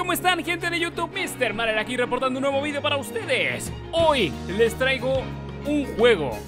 ¿Cómo están, gente de YouTube? Mr. Marer aquí reportando un nuevo video para ustedes. Hoy les traigo un juego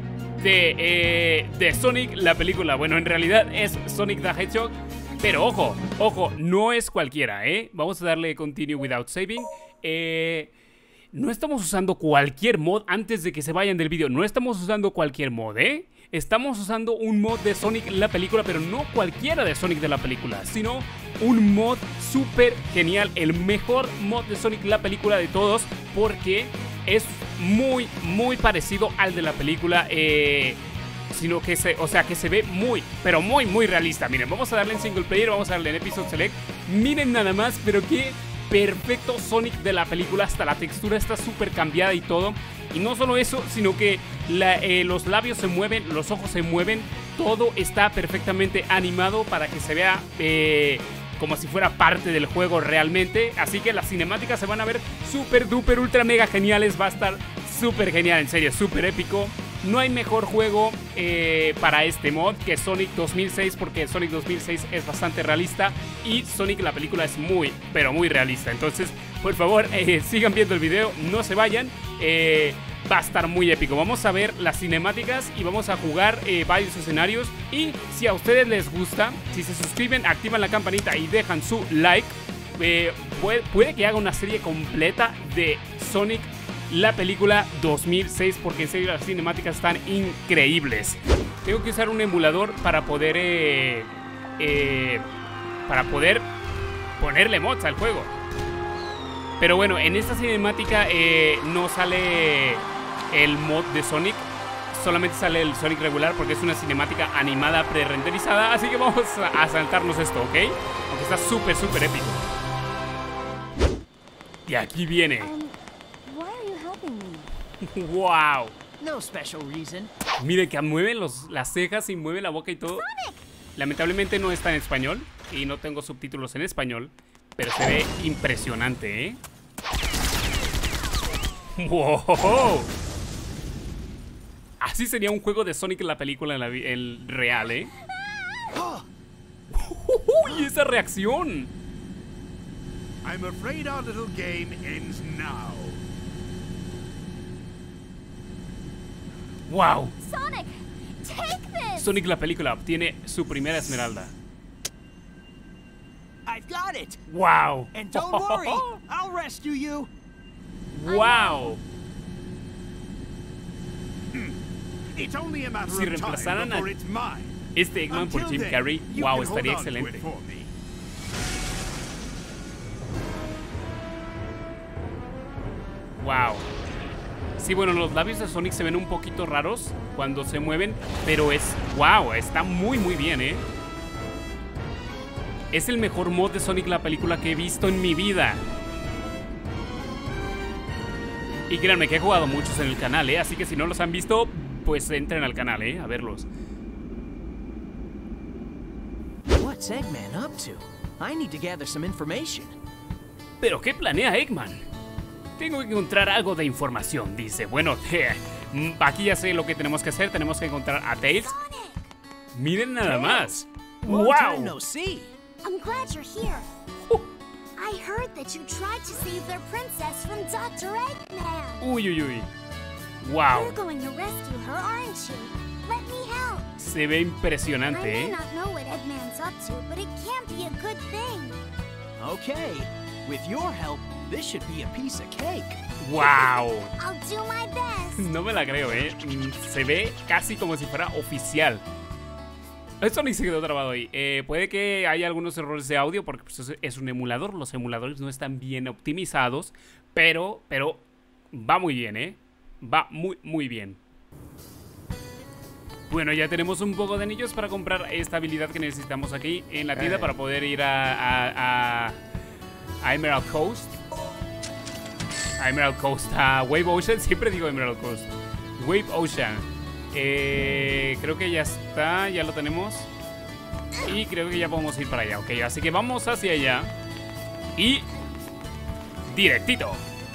de Sonic, la película. Bueno, en realidad es Sonic the Hedgehog, pero ojo, no es cualquiera, ¿eh? Vamos a darle continue without saving. No estamos usando cualquier mod antes de que se vayan del video. No estamos usando cualquier mod, ¿eh? Estamos usando un mod de Sonic la película, pero no cualquiera de Sonic de la película, sino un mod súper genial, el mejor mod de Sonic la película de todos, porque es muy parecido al de la película, sino que se ve muy, pero muy realista. Miren, vamos a darle en single player, vamos a darle en episode select. Miren nada más, pero qué perfecto Sonic de la película, hasta la textura está súper cambiada y todo. Y no solo eso, sino que los labios se mueven, los ojos se mueven, todo está perfectamente animado para que se vea como si fuera parte del juego realmente. Así que las cinemáticas se van a ver súper duper ultra mega geniales. Va a estar súper genial, en serio, súper épico. No hay mejor juego para este mod que Sonic 2006, porque Sonic 2006 es bastante realista y Sonic la película es muy, pero muy realista. Entonces, por favor, sigan viendo el video, no se vayan. Va a estar muy épico. Vamos a ver las cinemáticas y vamos a jugar varios escenarios. Y si a ustedes les gusta, si se suscriben, activan la campanita y dejan su like, puede que haga una serie completa de Sonic la película 2006, porque en serio las cinemáticas están increíbles. Tengo que usar un emulador para poder ponerle mods al juego. Pero bueno, en esta cinemática no sale el mod de Sonic, solamente sale el Sonic regular, porque es una cinemática animada pre-renderizada. Así que vamos a saltarnos esto, ¿ok? Aunque está súper épico. Y aquí viene. ¡Wow! No special reason. Mire que mueve las cejas y mueve la boca y todo. Sonic. Lamentablemente no está en español y no tengo subtítulos en español, pero se ve impresionante, ¿eh? ¡Wow! Así sería un juego de Sonic en la película, el real, ¿eh? ¡Y esa reacción! I'm afraid our little game ends now. ¡Wow! Sonic, take this. Sonic la película obtiene su primera esmeralda. I've got it. ¡Wow! And don't worry, I'll rescue you. ¡Wow! It's only a matter Si of reemplazaran time a before it's mine. este Eggman por Until Jim then, Carrey, you wow, can estaría hold on to excelente. it for me. Wow. Sí, bueno, los labios de Sonic se ven un poquito raros cuando se mueven, pero wow, está muy bien, ¿eh? Es el mejor mod de Sonic la película que he visto en mi vida. Y créanme que he jugado muchos en el canal, ¿eh? Así que si no los han visto, pues entren al canal, ¿eh? A verlos. What's Eggman up to? I need to gather some information. ¿Pero qué planea Eggman? Tengo que encontrar algo de información, dice. Bueno, aquí ya sé lo que tenemos que hacer. Tenemos que encontrar a Tails. Miren nada más. Long time no ¡Wow! see. I'm glad you're here. I heard that you tried to save their princess from Dr. Eggman. Uy. ¡Wow! You're going to rescue her, aren't you? Let me help. Se ve I impresionante, may ¿eh? not know what Eggman's up to, but it can't be a good thing. Okay, with your help, this should be a piece of cake. ¡Wow! I'll do my best. No me la creo, ¿eh? Se ve casi como si fuera oficial. Esto ni se quedó grabado ahí. Puede que haya algunos errores de audio porque pues, es un emulador. Los emuladores no están bien optimizados, pero va muy bien, ¿eh? Va muy bien. Bueno, ya tenemos un poco de anillos para comprar esta habilidad que necesitamos aquí en la tienda para poder ir a Emerald Coast. A Emerald Coast, a Wave Ocean. Siempre digo Emerald Coast. Wave Ocean. Creo que ya está, ya lo tenemos. Y creo que ya podemos ir para allá. Ok, así que vamos hacia allá. Y directito.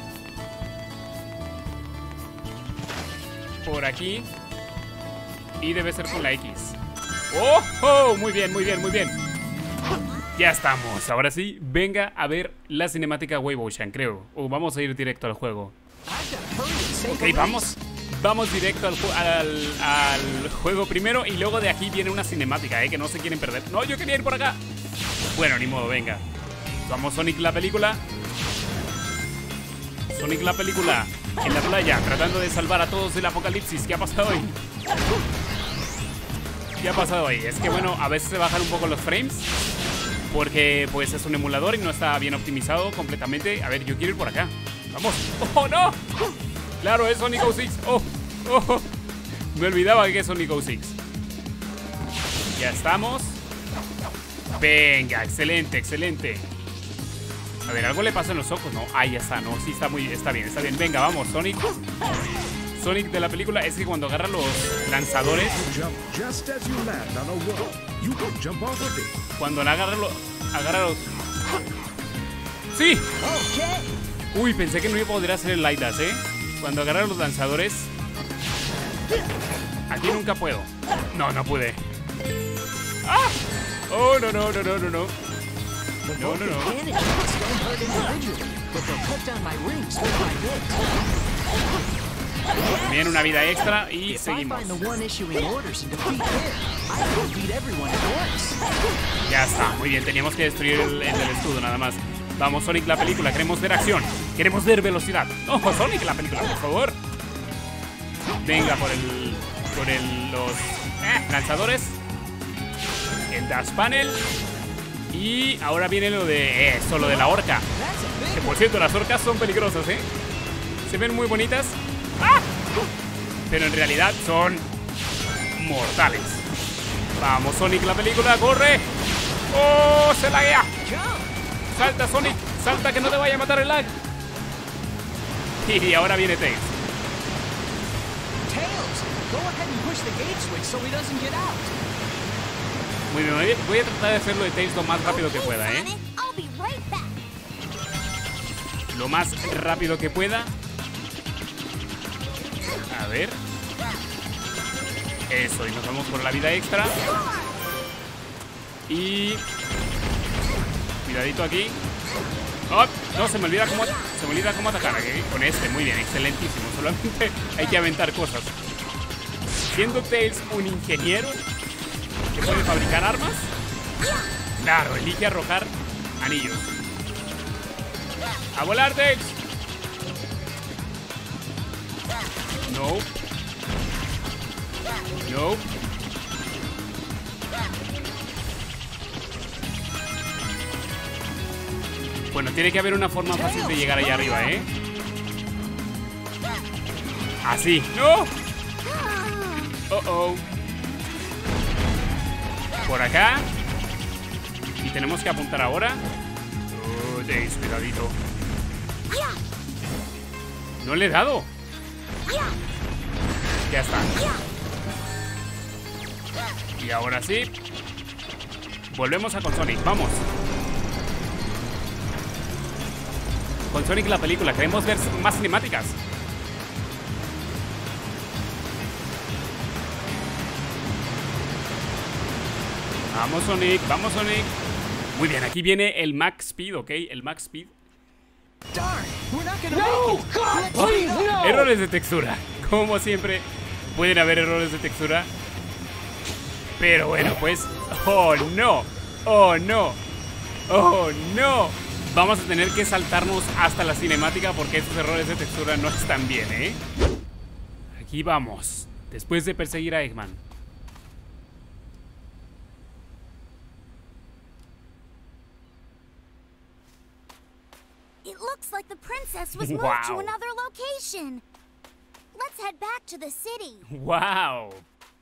Por aquí. Y debe ser con la X. ¡Oh! ¡Oh! Muy bien. Ya estamos, ahora sí, venga a ver la cinemática Wave Ocean, creo. O vamos a ir directo al juego. Ok, vamos directo al juego primero y luego de aquí viene una cinemática, que no se quieren perder. No, yo quería ir por acá. Bueno, ni modo, venga. Vamos, Sonic la película. Sonic la película en la playa, tratando de salvar a todos del apocalipsis. ¿Qué ha pasado hoy? ¿Qué ha pasado ahí? Es que bueno, a veces se bajan un poco los frames porque pues es un emulador y no está bien optimizado completamente. A ver, yo quiero ir por acá. ¡Vamos! ¡Oh, no! Claro, es Sonic 06. ¡Oh! ¡Oh! Me olvidaba que es Sonic 06. Ya estamos. Venga, excelente, excelente. A ver, algo le pasa en los ojos, ¿no? Ahí ya está, no, sí, está bien, está bien. Venga, vamos, Sonic. Sonic de la película es que cuando agarra los lanzadores, cuando agarra los... ¡Sí! Uy, pensé que no iba a poder hacer el light dash, Cuando agarra los lanzadores. Aquí nunca puedo. No, no pude. ¡Ah! Oh, no. No. Viene una vida extra y seguimos. Ya está, muy bien, teníamos que destruir el escudo nada más. Vamos, Sonic la película, queremos ver acción, queremos ver velocidad. No, Sonic la película, por favor. Venga por los lanzadores. El dash panel. Y ahora viene lo de lo de la horca. Que por cierto, las orcas son peligrosas, se ven muy bonitas. ¡Ah! Pero en realidad son mortales. Vamos, Sonic la película, corre. ¡Oh! Se laguea. Salta, Sonic, salta, que no te vaya a matar el lag. Y ahora viene Tails. Muy bien, voy a tratar de hacerlo de Tails lo más rápido que pueda, Lo más rápido que pueda. A ver. Eso, y nos vamos por la vida extra. Y... cuidadito aquí. Oh, no, se me olvida cómo atacar aquí. Con este, muy bien, excelentísimo. Solamente hay que aventar cosas. Siendo Tails un ingeniero que puede fabricar armas, claro, elige arrojar anillos. ¡A volar, Tails! No. Bueno, tiene que haber una forma fácil de llegar allá arriba, Así. ¡No! Oh. Por acá. Y tenemos que apuntar ahora. Oh, Tails, cuidadito. No le he dado. Ya está. Y ahora sí. Volvemos a con Sonic, vamos. Con Sonic la película, queremos ver más cinemáticas. Vamos, Sonic, vamos, Sonic. Muy bien, aquí viene el Max Speed, ¿ok? El Max Speed. Errores de textura. Como siempre, pueden haber errores de textura. Pero bueno, pues... ¡Oh, no! ¡Oh, no! ¡Oh, no! Vamos a tener que saltarnos hasta la cinemática porque estos errores de textura no están bien, Aquí vamos. Después de perseguir a Eggman. It looks like the princess was moved to another location. Let's head back to the city. ¡Wow!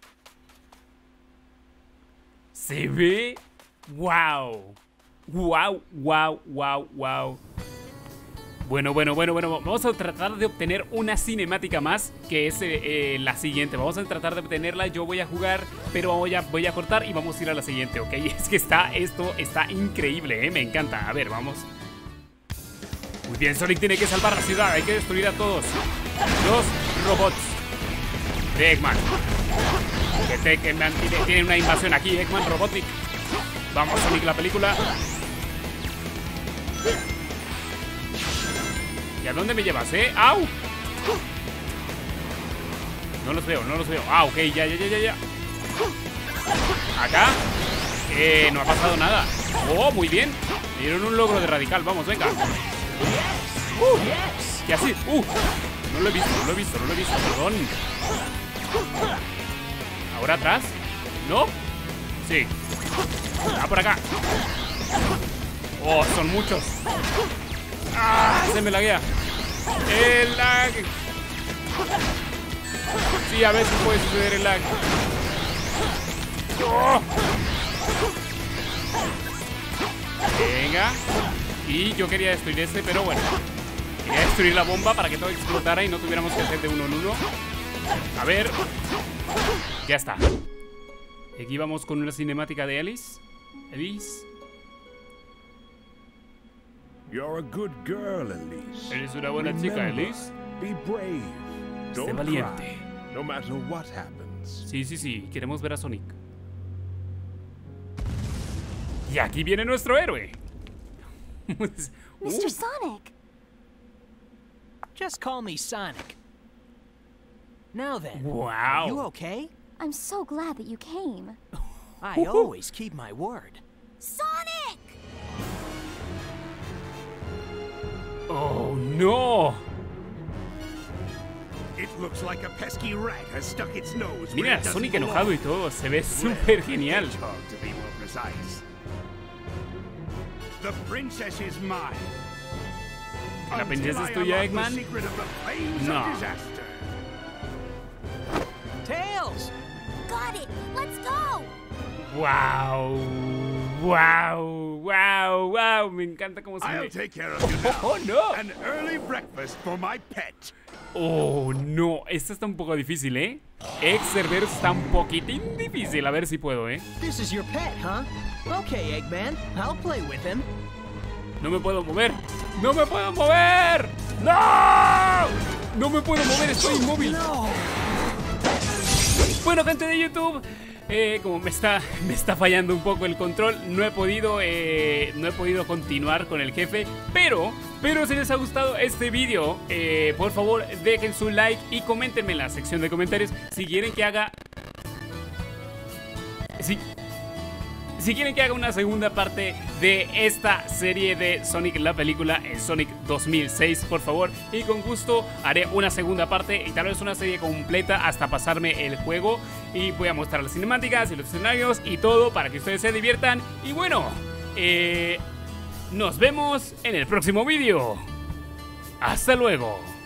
¿Se ve? ¡Wow! ¡Wow! Bueno. Vamos a tratar de obtener una cinemática más, que es la siguiente. Vamos a tratar de obtenerla. Yo voy a jugar, pero voy a cortar y vamos a ir a la siguiente, ¿ok? Es que esto está increíble, Me encanta. A ver, vamos. Muy bien, Sonic tiene que salvar la ciudad. Hay que destruir a todos los robots de Eggman. Que tiene una invasión aquí, Eggman Robotic. Vamos, Sonic la película. ¿Y a dónde me llevas, ¡Au! No los veo, no los veo. Ah, ok, ya. Acá. No ha pasado nada. Oh, muy bien. Me dieron un logro de radical, vamos, venga. ¿Qué haces? No lo he visto, perdón. ¿Ahora atrás? ¿No? Sí. Por acá. Oh, son muchos. Se me laguea. El lag. Sí, a veces puede suceder el lag. Venga. Y yo quería destruir este, pero bueno. Quería destruir la bomba para que todo explotara y no tuviéramos que hacer de uno en uno. A ver. Ya está. Y aquí vamos con una cinemática de Alice. You're a good girl, Elise. Eres una buena chica, Alice. Be brave. Don't valiente. cry, no matter what happens. Sí. Queremos ver a Sonic. Y aquí viene nuestro héroe. Mr. Sonic. Just call me Sonic. Now then, Wow. are you okay? I'm so glad that you came. I always keep my word. Sonic! Oh, no. It looks like a pesky rat has stuck its nose. where Mira, it doesn't Sonic belong. enojado y todo. Se ve Well, súper genial. hedgehog, to be more precise. The princess is mine. ¿La princesa es Until I tuya, unlock the Eggman? secret of the flames No. of disaster. Tails! Got it! Let's go! Wow. Me encanta cómo se I'll ve. take care of you now. Oh, no. An early breakfast for my pet. Oh, no. Esta está un poco difícil, ¿eh? Ex-Cerberus está un poquitín difícil. A ver si puedo, ¿eh? This is your pet, huh? Okay, Eggman, I'll play with him. No me puedo mover. ¡No me puedo mover! ¡No! No me puedo mover, estoy inmóvil. No! Bueno, gente de YouTube, como me está fallando un poco el control, no he podido continuar con el jefe, pero si les ha gustado este vídeo, por favor dejen su like y coméntenme en la sección de comentarios si quieren que haga si quieren que haga una segunda parte de esta serie de Sonic, la película Sonic 2006, por favor. Y con gusto haré una segunda parte y tal vez una serie completa hasta pasarme el juego. Y voy a mostrar las cinemáticas y los escenarios y todo para que ustedes se diviertan. Y bueno, nos vemos en el próximo vídeo. Hasta luego.